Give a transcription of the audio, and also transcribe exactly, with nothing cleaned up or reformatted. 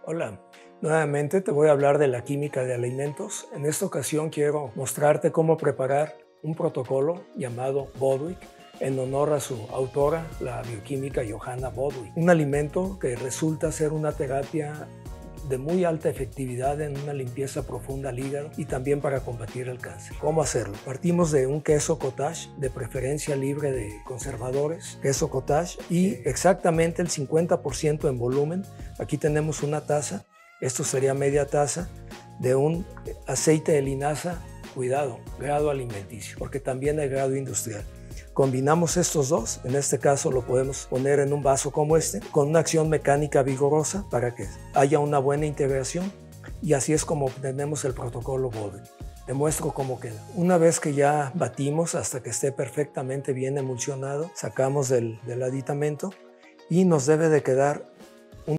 Hola, nuevamente te voy a hablar de la química de alimentos. En esta ocasión quiero mostrarte cómo preparar un protocolo llamado Bodwig en honor a su autora, la bioquímica Johanna Bodwig. Un alimento que resulta ser una terapia de muy alta efectividad en una limpieza profunda al hígado y también para combatir el cáncer. ¿Cómo hacerlo? Partimos de un queso cottage, de preferencia libre de conservadores, queso cottage, y exactamente el cincuenta por ciento en volumen. Aquí tenemos una taza, esto sería media taza, de un aceite de linaza, cuidado, grado alimenticio, porque también hay grado industrial. Combinamos estos dos, en este caso lo podemos poner en un vaso como este, con una acción mecánica vigorosa para que haya una buena integración, y así es como obtenemos el protocolo Bodwig. Te muestro cómo queda. Una vez que ya batimos hasta que esté perfectamente bien emulsionado, sacamos del, del aditamento y nos debe de quedar